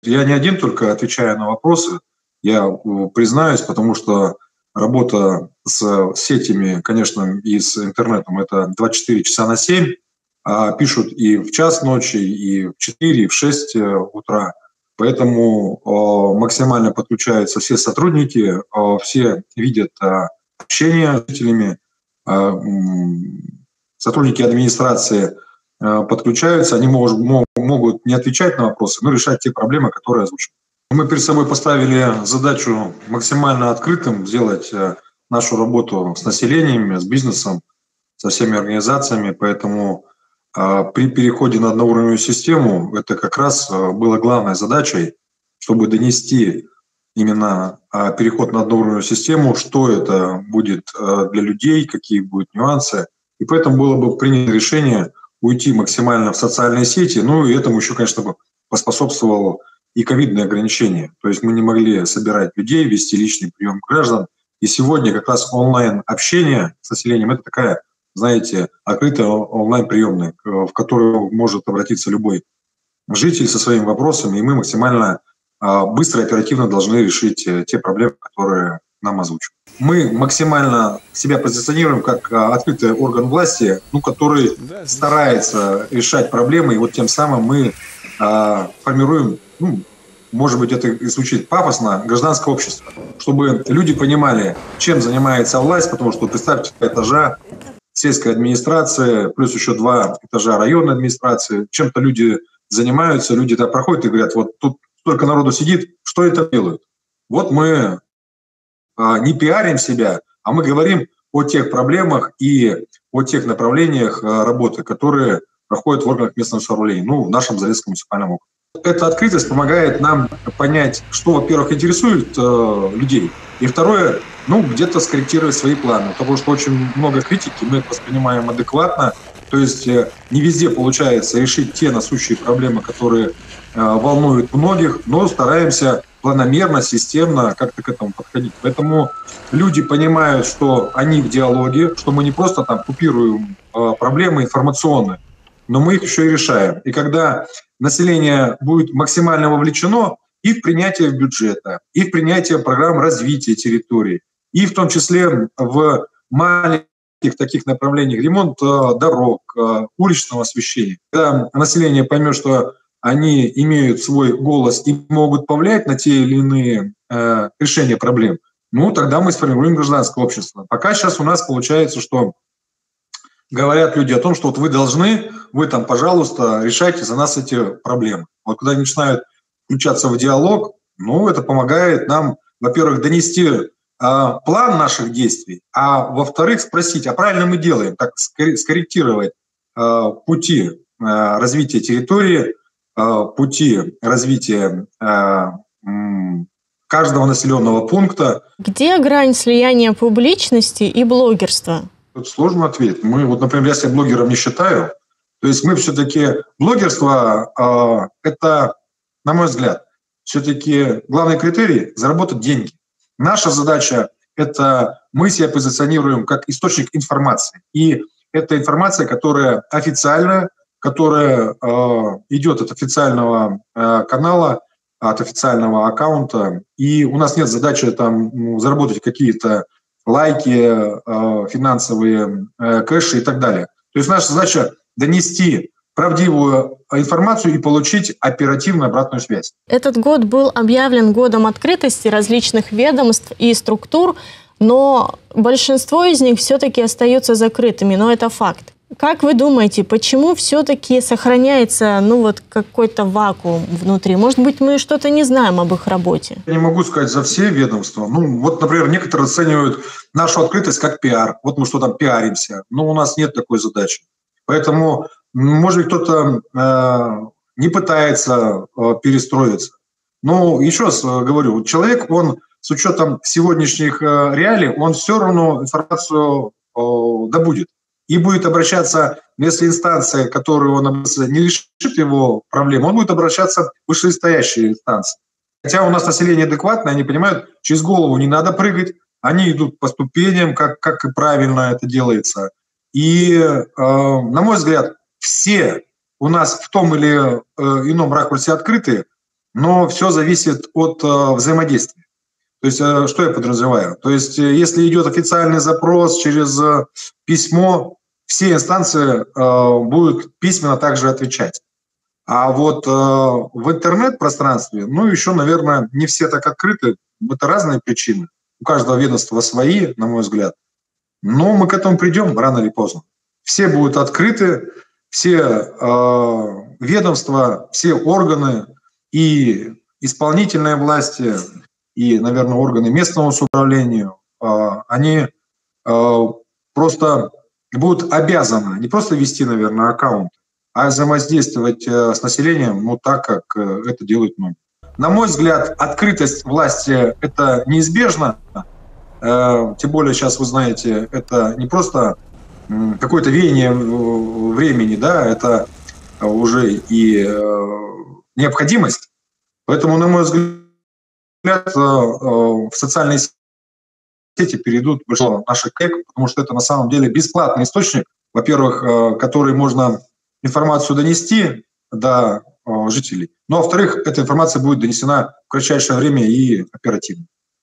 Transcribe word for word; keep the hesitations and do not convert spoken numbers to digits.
Я не один только отвечаю на вопросы, я признаюсь, потому что работа с сетями, конечно, и с интернетом – это двадцать четыре часа на семь, а пишут и в час ночи, и в четыре, и в шесть утра. Поэтому максимально подключаются все сотрудники, все видят общение с жителями, сотрудники администрации подключаются, они могут, могут не отвечать на вопросы, но решать те проблемы, которые озвучены. Мы перед собой поставили задачу максимально открытым сделать нашу работу с населением, с бизнесом, со всеми организациями, поэтому при переходе на одноуровневую систему это как раз было главной задачей, чтобы донести именно переход на одноуровневую систему, что это будет для людей, какие будут нюансы. И поэтому было бы принято решение уйти максимально в социальные сети. Ну и этому еще, конечно, поспособствовало и ковидные ограничения. То есть мы не могли собирать людей, вести личный прием граждан. И сегодня как раз онлайн-общение с населением – это такая, знаете, открытая онлайн-приемная, в которую может обратиться любой житель со своими вопросами, и мы максимально быстро и оперативно должны решить те проблемы, которые нам озвучат. Мы максимально себя позиционируем как открытый орган власти, ну, который старается решать проблемы, и вот тем самым мы а, формируем, ну, может быть, это и звучит пафосно, гражданское общество, чтобы люди понимали, чем занимается власть, потому что, представьте, этажа сельской администрации, плюс еще два этажа районной администрации, чем-то люди занимаются, люди так проходят и говорят, вот тут столько народу сидит, что это делают? Вот мы а, не пиарим себя, а мы говорим о тех проблемах и о тех направлениях а, работы, которые проходят в органах местного самоуправления, ну, в нашем Зарецком муниципальном округе. Эта открытость помогает нам понять, что, во-первых, интересует э, людей, и второе, ну, где-то скорректировать свои планы, потому что очень много критики, мы это воспринимаем адекватно, то есть э, не везде получается решить те насущие проблемы, которые э, волнуют многих, но стараемся планомерно, системно как-то к этому подходить. Поэтому люди понимают, что они в диалоге, что мы не просто там купируем э, проблемы информационные, но мы их еще и решаем. И когда население будет максимально вовлечено и в принятие бюджета, и в принятие программ развития территорий, и в том числе в маленьких таких направлениях ремонт дорог, уличного освещения. Когда население поймет, что они имеют свой голос и могут повлиять на те или иные э, решения проблем, ну, тогда мы сформируем гражданское общество. Пока сейчас у нас получается, что говорят люди о том, что вот вы должны, вы там, пожалуйста, решайте за нас эти проблемы. Вот когда они начинают включаться в диалог, ну, это помогает нам, во-первых, донести э, план наших действий, а во-вторых, спросить, а правильно мы делаем, как скорректировать э, пути э, развития территории, э, пути развития э, каждого населенного пункта. Где грань слияния публичности и блогерства? Тут сложно ответить. Мы, вот, например, я себя блогером не считаю. То есть мы все-таки... Блогерство э, – это, на мой взгляд, все-таки главный критерий – заработать деньги. Наша задача – это мы себя позиционируем как источник информации. И это информация, которая официальная, которая э, идет от официального э, канала, от официального аккаунта. И у нас нет задачи там, ну, заработать какие-то лайки, финансовые кэши и так далее. То есть наша задача донести правдивую информацию и получить оперативную обратную связь. Этот год был объявлен годом открытости различных ведомств и структур, но большинство из них все-таки остаются закрытыми, но это факт. Как вы думаете, почему все-таки сохраняется, ну, вот какой-то вакуум внутри? Может быть, мы что-то не знаем об их работе? Я не могу сказать за все ведомства. Ну, вот, например, некоторые оценивают нашу открытость как пиар. Вот мы что там пиаримся. Но у нас нет такой задачи. Поэтому, может быть, кто-то э, не пытается э, перестроиться. Но еще раз говорю, человек, он с учетом сегодняшних э, реалий, он все равно информацию э, добудет. И будет обращаться, если инстанция, которую он обратится, не решит его проблему, он будет обращаться в вышестоящие инстанции. Хотя у нас население адекватное, они понимают, через голову не надо прыгать, они идут по ступеням, как, как и правильно это делается. И, э, на мой взгляд, все у нас в том или ином ракурсе открыты, но все зависит от э, взаимодействия. То есть, э, что я подразумеваю? То есть, э, если идет официальный запрос через э, письмо, все инстанции э, будут письменно также отвечать. А вот э, в интернет-пространстве, ну, еще, наверное, не все так открыты. Это разные причины. У каждого ведомства свои, на мой взгляд. Но мы к этому придем рано или поздно. Все будут открыты, все э, ведомства, все органы и исполнительные власти, и, наверное, органы местного самоуправления, э, они э, просто будут обязаны не просто вести, наверное, аккаунт, а взаимодействовать э, с населением, ну, так, как э, это делают многие. На мой взгляд, открытость власти – это неизбежно. Э, тем более сейчас, вы знаете, это не просто какое-то веяние времени, да, это уже и э, необходимость. Поэтому, на мой взгляд, э, в социальные сети перейдут наши коллег, потому что это на самом деле бесплатный источник, во-первых, э, который можно информацию донести до э, жителей, ну, а во-вторых, эта информация будет донесена в кратчайшее время и оперативно.